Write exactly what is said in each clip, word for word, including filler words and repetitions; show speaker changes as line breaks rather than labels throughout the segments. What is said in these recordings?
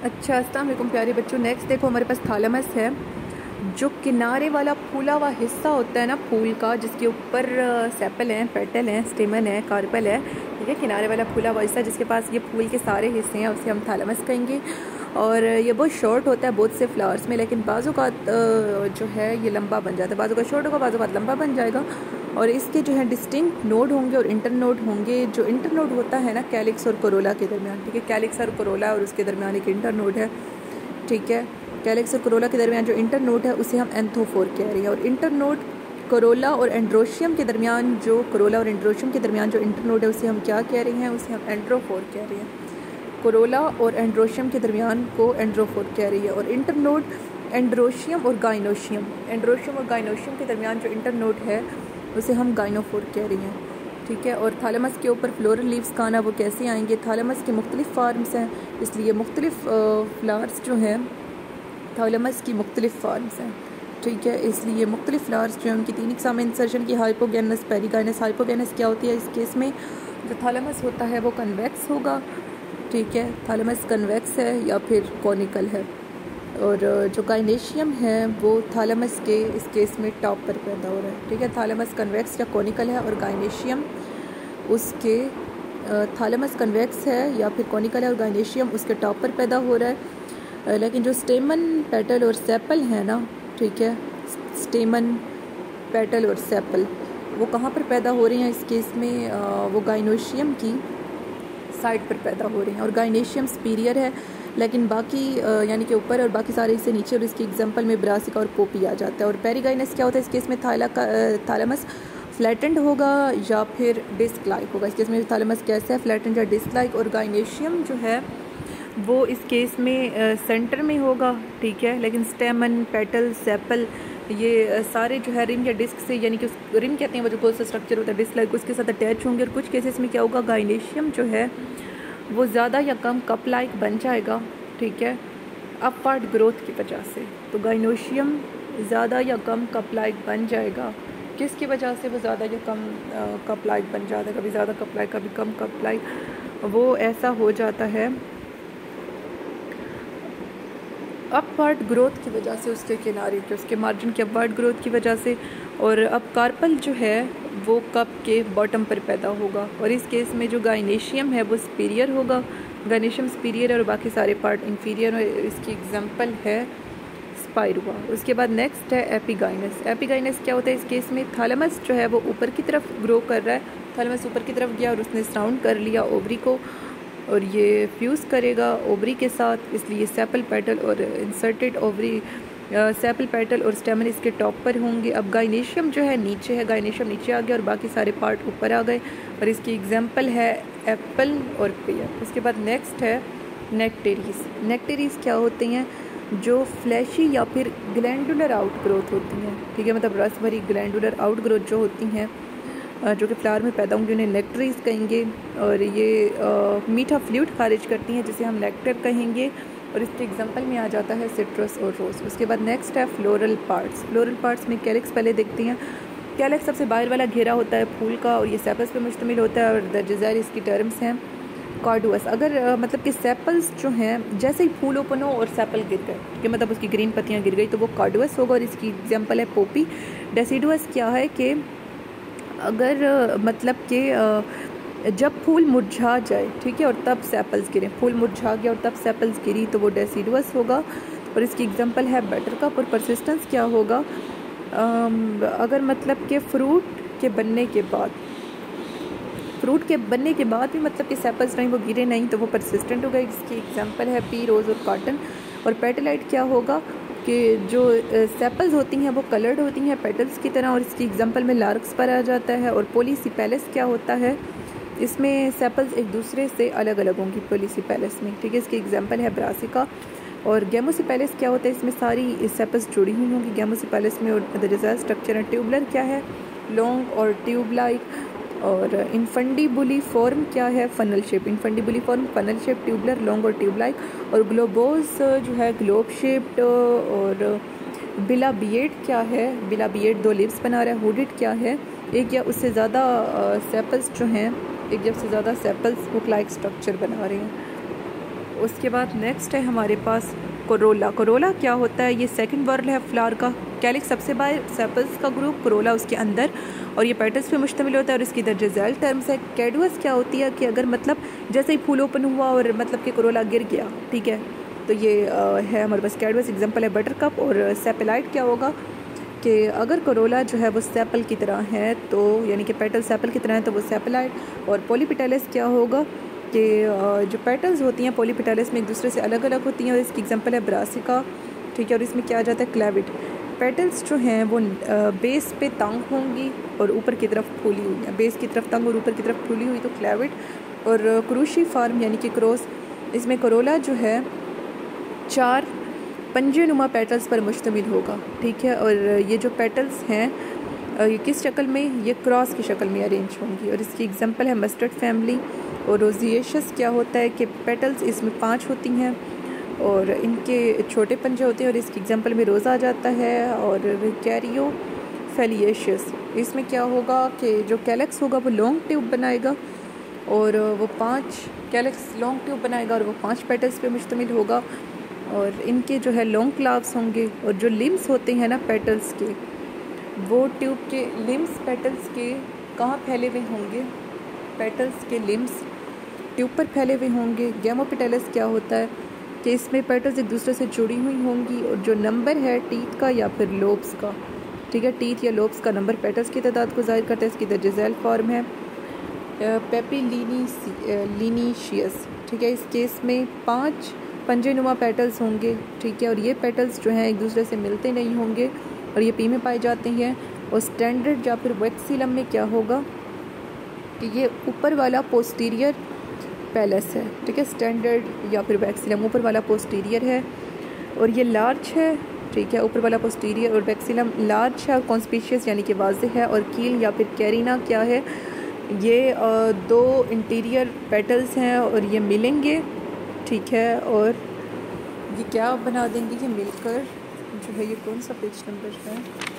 अच्छा, अस्सलाम वालेकुम प्यारे बच्चों। नेक्स्ट देखो हमारे पास थालमस है, जो किनारे वाला फूला हुआ हिस्सा होता है ना फूल का, जिसके ऊपर सेपल हैं, पेटल हैं, स्टेमन है, कार्पल है, ठीक है। किनारे वाला फूला हुआ हिस्सा जिसके पास ये फूल के सारे हिस्से हैं, उसे हम थालमस कहेंगे। और ये बहुत शॉर्ट होता है बहुत से फ्लावर्स में, लेकिन बाजू का जो है ये लंबा बन जाता है। बाजू का शॉर्ट होगा, बाजू का लंबा बन जाएगा। और इसके जो है डिस्टिंक्ट नोड होंगे और इंटर नोड होंगे। जो इंटर नोड होता है ना कैलिक्स और कोरोला के दरमियान, ठीक है। कैलिक्स और कोरोला और उसके दरमियान एक इंटर नोड है, ठीक है। कैलिक्स और कोरोला के दरमियान जो इंटर नोड है उसे हम एंथोफोर कह रहे हैं। और इंटर नोड कोरोला और एंड्रोशियम के दरमियान, जो कोरोला और एंड्रोशियम के दरमियान जो इंटर नोड है उसे हम क्या कह रहे हैं, उसे हम एंड्रोफोर कह रहे हैं। कोरोला और एंड्रोशियम के दरमियान को एंड्रोफोर कह रही है। और इंटर नोड एंड्रोशियम और गाइनोशियम, एंड्रोशियम और गाइनोशियम के दरमियान जो इंटर नोड है उसे हम गाइनोफोर कह रही हैं, ठीक है। और थालमस के ऊपर फ्लोरल लीव्स का आना वो कैसे आएंगे? थालमस के मुख्तलिफ फार्म्स हैं, इसलिए मुख्तलिफ फ्लावर्स जो हैं थालमस की मुख्तलिफ फार्म्स हैं, ठीक है। इसलिए मुख्तलिफ फ्लावर्स जो हैं उनकी तीन इकसाम इंसर्शन की, हाइपोगेनस, पेरिगाइनस। हाइपोगेनस क्या होती है? इस केस में जो थालमस होता है वो कन्वेक्स होगा, ठीक है। थालमस कन्वेक्स है या फिर कॉनिकल है। और जो गाइनेशियम है वो थालमस के इस केस में टॉप पर पैदा हो रहा है, ठीक है। थालमस कन्वेक्स या कॉनिकल है और गाइनेशियम उसके थालमस कन्वेक्स है या फिर कॉनिकल है और गाइनेशियम उसके टॉप पर पैदा हो रहा है। लेकिन जो स्टेमन, पेटल और सेपल है ना, ठीक है, स्टेमन, पेटल और सेपल वो कहाँ पर पैदा हो रहे हैं? इस केस में वो गाइनेशियम की साइड पर पैदा हो रहे हैं। और गाइनेशियम सुपीरियर है, लेकिन बाकी यानी कि ऊपर और बाकी सारे इससे नीचे। और इसकी एग्जांपल में ब्रासिका और पोपी आ जाता है। और पेरिगाइनस क्या होता है? इस केस में थाला का थालमस फ्लैटेंड होगा या फिर डिस्क लाइक होगा। इस केस में थालमस कैसा है? फ्लैटेंड या डिस्क लाइक। और गाइनेशियम जो है वो इस केस में सेंटर में होगा, ठीक है। लेकिन स्टेमन, पेटल, सेपल ये सारे जो है रिम या डिस्क से, यानी कि उस रिम कहते हैं वो जो कोई सा स्ट्रक्चर होता है डिस्क लाइक, उसके साथ अटैच होंगे। और कुछ केसेस में क्या होगा? गाइनेशियम जो है वो ज़्यादा या कम कप लाइक बन जाएगा, ठीक है, अपवर्ड ग्रोथ की वजह से। तो गाइनेशियम ज़्यादा या कम कप लाइक बन जाएगा। किसकी वजह से वो ज़्यादा या कम कप लाइक बन जाता है? कभी ज़्यादा कप लाइक, कभी कम कप लाइक, वो ऐसा हो जाता है अपवर्ड ग्रोथ की वजह से, उसके किनारे के, उसके मार्जिन के अपवर्ड ग्रोथ की वजह से। और अब कार्पल जो है वो कप के बॉटम पर पैदा होगा। और इस केस में जो गाइनेशियम है वो सुपीरियर होगा, गाइनेशियम सुपीरियर है और बाकी सारे पार्ट इंफीरियर। इसकी एग्जांपल है स्पाइरुआ। उसके बाद नेक्स्ट है एपिगाइनस। एपिगाइनस क्या होता है? इस केस में थालमस जो है वो ऊपर की तरफ ग्रो कर रहा है। थालमस ऊपर की तरफ गया और उसने सराउंड कर लिया ओवरी को, और ये फ्यूज़ करेगा ओवरी के साथ, इसलिए सेपल, पेटल और इंसर्टेड ओवरी, सेपल, पेटल और स्टेमन इसके टॉप पर होंगे। अब गाइनेशियम जो है नीचे है, गाइनेशियम नीचे आ गया और बाकी सारे पार्ट ऊपर आ गए। और इसकी एग्जांपल है एप्पल और पेयर। उसके बाद नेक्स्ट है नेक्टेरीज। नेक्टेरीज क्या होती हैं? जो फ्लैशी या फिर ग्लैंडुलर आउट ग्रोथ होती हैं, ठीक है, मतलब रस भरी ग्लैंडुलर आउट ग्रोथ जो होती हैं, जो कि फ्लावर में पैदा होंगी, उन्हें नेक्टरीज कहेंगे। और ये आ, मीठा फ्लूइड खारिज करती हैं जिसे हम नेक्टर कहेंगे। और इसके एग्जांपल में आ जाता है सिट्रस और रोज। उसके बाद नेक्स्ट है फ्लोरल पार्ट्स। फ्लोरल पार्ट्स में कैलिक्स पहले देखते हैं। कैलिक्स सबसे बाहर वाला घेरा होता है फूल का और ये सेपल्स पे मुश्तमिल होता है। और दर्जज़ार इसकी टर्म्स हैं। कार्डुअस, अगर आ, मतलब कि सेपल्स जो हैं जैसे ही फूल ओपन हो और सेपल गिर गए, कि मतलब उसकी ग्रीन पत्तियाँ गिर गई, तो वो कार्डुअस होगा। और इसकी एग्जाम्पल है पोपी। डेसिडुअस क्या है कि अगर मतलब कि जब फूल मुरझा जाए, ठीक है, और तब सेपल्स गिरे, फूल मुरझा गया और तब सेपल्स गिरी, तो वो डेसिडुअस होगा। और इसकी एग्जांपल है बटरकप। और परसिस्टेंस क्या होगा? अगर मतलब कि फ्रूट के बनने के बाद, फ्रूट के बनने के बाद भी मतलब कि सेपल्स नहीं, वो गिरे नहीं, तो वो परसिस्टेंट होगा। इसकी एग्जांपल है पी, रोज़ और कॉटन। और पेटलाइट क्या होगा कि जो सेपल्स होती हैं वो कलर्ड होती हैं पेटल्स की तरह। और इसकी एग्जांपल में लार्क्स पर आ जाता है। और पोलीसिपेलस क्या होता है? इसमें सेपल्स एक दूसरे से अलग अलग होंगी पोलीसिपेलस में, ठीक है। इसकी एग्जांपल है ब्रासिका। और गेमोसिपेलस क्या होता है? इसमें सारी सेपल्स जुड़ी हुई होंगी गेमोसिपेलस में। और दर्जज़ार स्ट्रक्चर है। ट्यूबलर क्या है? लॉन्ग और ट्यूब लाइक। और इनफंडिबुलिफॉर्म क्या है? Funnel shape. Infundibuliform, funnel shape, tubular, long और ट्यूब लाइक। और ग्लोबोस जो है ग्लोब शेप्ड। और बिलाबिएट क्या है? बिलाबिएट दो लिप्स बना रहा है। हुडिड क्या है? एक या उससे ज़्यादा सेपल्स जो हैं, एक या उससे ज़्यादा सेपल्स हुक लाइक स्ट्रक्चर बना रहे हैं। उसके बाद नेक्स्ट है हमारे पास कोरोला। कोरोला क्या होता है? ये सेकंड वर्ल है फ्लावर का। कैलिक्स सबसे बाहर, सेपल्स का ग्रुप, कोरोला उसके अंदर, और ये पेटल्स पे मुश्तमिल होता है। और इसकी दर्जेज़ैल टर्म्स है। कैडुअस क्या होती है कि अगर मतलब जैसे ही फूल ओपन हुआ और मतलब कि कोरोला गिर गया, ठीक है, तो ये आ, है हमारे पास कैडुअस। एग्जांपल है बटर कप। और सेपेलाइट क्या होगा कि अगर कोरोला जो है वो सेपल की तरह है, तो यानी कि पेटल सेपल की तरह है, तो वो सेपेलाइट। और पॉलीपेटल्स क्या होगा कि जो पेटल्स होती हैं पॉलीपेटल्स में एक दूसरे से अलग अलग होती हैं। और इसकी एग्जांपल है ब्रासिका, ठीक है। और इसमें क्या आ जाता है? क्लैविड। पेटल्स जो हैं वो बेस पे तंग होंगी और ऊपर की तरफ फूली हुई है। बेस की तरफ तंग और ऊपर की तरफ फूली हुई, तो क्लैविड। और क्रूशी फार्म यानी कि क्रॉस, इसमें कोरोला जो है चार पंजे नुमा पेटल्स पर मुश्तमिल होगा, ठीक है। और ये जो पेटल्स हैं ये किस शक्ल में? ये क्रॉस की शक्ल में अरेंज होंगी। और इसकी एग्जांपल है मस्टर्ड फैमिली। और रोजिएशस क्या होता है कि पेटल्स इसमें पांच होती हैं और इनके छोटे पंजे होते हैं। और इसकी एग्जांपल में रोज़ा आ जाता है। और कैरियो फेलिएशियस, इसमें क्या होगा कि जो कैलेक्स होगा वो लॉन्ग ट्यूब बनाएगा और वो पांच कैलेक्स लॉन्ग ट्यूब बनाएगा और वो पांच पेटल्स पे मुश्तमिल होगा। और इनके जो है लॉन्ग क्लाव्स होंगे। और जो लिम्स होते हैं ना पेटल्स के, वो ट्यूब के लिम्स पेटल्स के कहाँ फैले हुए होंगे? पेटल्स के लिम्स ट्यूब पर फैले हुए होंगे। गैमोपेटल्स क्या होता है कि इसमें पेटल्स एक दूसरे से जुड़ी हुई होंगी। और जो नंबर है टीथ का या फिर लोब्स का, ठीक है, टीथ या लोब्स का नंबर पेटल्स की तादाद को ज़ाहिर करता है। इसकी दर्जेज़ैल फॉर्म है पेपिलिनीशियस, ठीक है। इस केस में पांच पंजे नुमा पेटल्स होंगे, ठीक है। और ये पेटल्स जो हैं एक दूसरे से मिलते नहीं होंगे और ये पी में पाए जाते हैं। और स्टैंडर्ड या फिर वैक्सीलम में क्या होगा कि ये ऊपर वाला पोस्टीरियर पैलेस है, ठीक है। स्टैंडर्ड या फिर वैक्सीलम ऊपर वाला पोस्टीरियर है और ये लार्ज है, ठीक है। ऊपर वाला पोस्टीरियर और वैक्सीलम लार्ज है और कॉन्स्पिशियस यानी कि वाज़े है। और कील या फिर कैरिना क्या है? ये दो इंटीरियर पेटल्स हैं और ये मिलेंगे, ठीक है। और ये क्या बना देंगे? ये मिलकर जो है, ये कौन सा पेज नंबर है?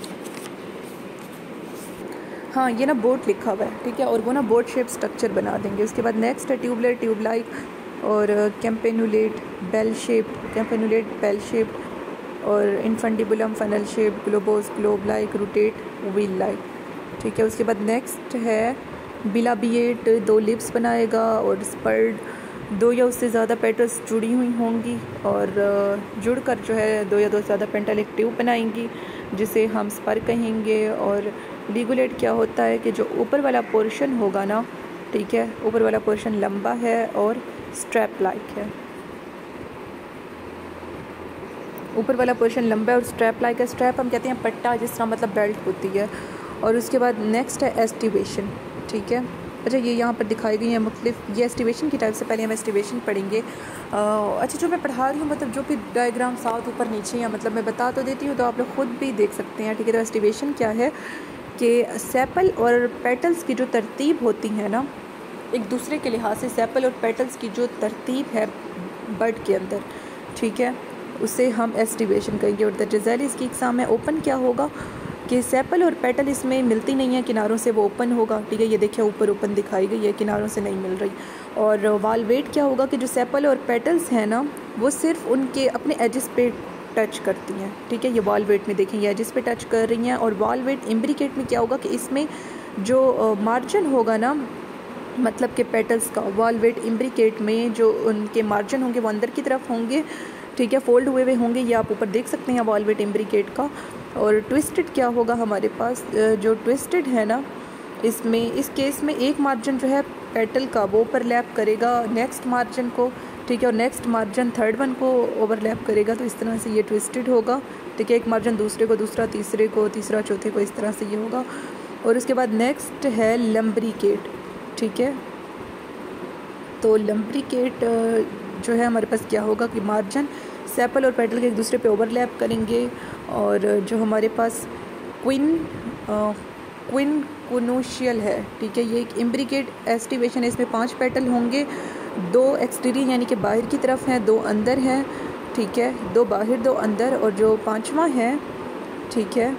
हाँ, ये ना बोट लिखा हुआ है, ठीक है। और वो ना बोट शेप स्ट्रक्चर बना देंगे। उसके बाद नेक्स्ट है ट्यूबलर, ट्यूबलाइक और campanulate, bell shape, campanulate bell shape. और infundibulum funnel shape, globose globe like, rotate wheel like, ठीक है। उसके बाद नेक्स्ट है बिलाबिएट, दो लिप्स बनाएगा और स्पर्ड, दो या उससे ज़्यादा पेटल्स जुड़ी हुई होंगी और जुड़कर जो है दो या दो से ज़्यादा पेटल एक ट्यूब बनाएंगी जिसे हम स्पर कहेंगे। और लिगुलेट क्या होता है कि जो ऊपर वाला पोर्शन होगा ना, ठीक है, ऊपर वाला पोर्शन लंबा है और स्ट्रैप लाइक है। ऊपर वाला पोर्शन लंबा है और स्ट्रैप लाइक है। स्ट्रैप हम कहते हैं पट्टा, जिस तरह मतलब बेल्ट होती है। और उसके बाद नेक्स्ट है एस्टिवेशन, ठीक है। अच्छा, ये यहाँ पर दिखाई गई है मुख्तलिफ, ये एस्टिवेशन की टाइप से पहले हम एस्टिवेशन पढ़ेंगे। अच्छा, जो मैं पढ़ा रही हूँ मतलब जो भी डायग्राम साथ ऊपर नीचे या मतलब मैं बता तो देती हूँ, तो आप लोग खुद भी देख सकते हैं, ठीक है। तो एस्टिवेशन क्या है कि सेपल और पेटल्स की जो तरतीब होती है ना, एक दूसरे के लिहाज से सेपल और पेटल्स की जो तरतीब है बर्ड के अंदर, ठीक है, उसे हम एस्टिवेशन कहेंगे। और दर्जेज़ैल इसकी इकसाम है। ओपन क्या होगा कि सेपल और पेटल इसमें मिलती नहीं है, किनारों से वो ओपन होगा, ठीक है। ये देखिए ऊपर ओपन दिखाई गई है, किनारों से नहीं मिल रही। और वालवेट क्या होगा कि जो सेपल और पेटल्स हैं ना, वो सिर्फ उनके अपने एजेस पे टच करती हैं, ठीक है। ये वालवेट में देखें, ये एजेस पे टच कर रही हैं। और वालवेट इम्ब्रिकेट में क्या होगा कि इसमें जो मार्जिन होगा ना, मतलब कि पेटल्स का, वालवेट इम्ब्रिकेट में जो उनके मार्जिन होंगे वो अंदर की तरफ होंगे, ठीक है, फोल्ड हुए हुए होंगे। ये आप ऊपर देख सकते हैं वालवेट इम्ब्रिकेट का। और ट्विस्टेड क्या होगा हमारे पास? जो ट्विस्टेड है ना, इसमें इस केस में एक मार्जिन जो है पेटल का वो ओवरलैप करेगा नेक्स्ट मार्जिन को, ठीक है। और नेक्स्ट मार्जिन थर्ड वन को ओवरलैप करेगा। तो इस तरह से ये ट्विस्टेड होगा, ठीक है। एक मार्जिन दूसरे को, दूसरा तीसरे को, तीसरा चौथे को, इस तरह से ये होगा। और उसके बाद नेक्स्ट है लम्ब्रिकेट, ठीक है। तो लम्ब्रिकेट जो है हमारे पास क्या होगा कि मार्जिन सेपल और पेटल के एक दूसरे पे ओवरलैप करेंगे। और जो हमारे पास क्विन क्विन कुनोशियल है, ठीक है, ये एक इम्ब्रिकेट एस्टिवेशन है। इसमें पांच पेटल होंगे, दो एक्सटीरियर यानी कि बाहर की तरफ हैं, दो अंदर हैं, ठीक है, दो बाहर दो अंदर। और जो पांचवा है, ठीक है,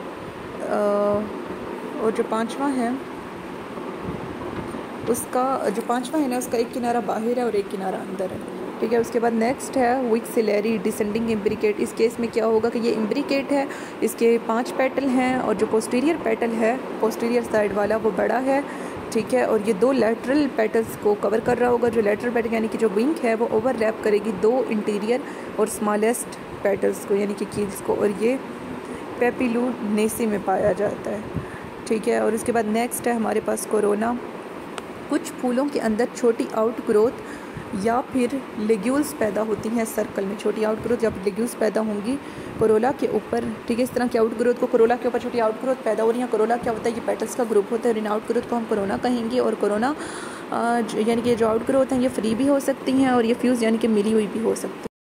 और जो पांचवा है उसका जो पांचवा है ना, उसका एक किनारा बाहर है और एक किनारा अंदर है, ठीक है। उसके बाद नेक्स्ट है विक्सिलरी डिसेंडिंग इम्ब्रिकेट। इस केस में क्या होगा कि ये इम्ब्रिकेट है, इसके पांच पेटल हैं और जो पोस्टीरियर पेटल है पोस्टीरियर साइड वाला वो बड़ा है, ठीक है। और ये दो लेटरल पेटल्स को कवर कर रहा होगा। जो लेटरल पेटल यानी कि जो विंग है वो ओवरलैप करेगी दो इंटीरियर और स्मॉलेस्ट पेटल्स को यानी कि कील्स को, और ये पेपिलूनेसी में पाया जाता है, ठीक है। और उसके बाद नेक्स्ट है हमारे पास कोरोना। कुछ फूलों के अंदर छोटी आउट ग्रोथ या फिर लेग्यूल्स पैदा होती हैं सर्कल में, छोटी आउट ग्रोथ या फिर लेग्यूल्स पैदा होंगी कोरोला के ऊपर, ठीक है। इस तरह की आउट ग्रोथ को कोरोला के ऊपर छोटी आउट ग्रोथ पैदा हो रही है। कोरोला क्या होता है, ये पेटल्स का ग्रुप होता है और इन आउट ग्रोथ को हम कोरोना कहेंगे। और कोरोना यानी कि जो आउट ग्रोथ हैं ये फ्री भी हो सकती हैं और ये फ्यूज़ यानी कि मिली हुई भी हो सकती है।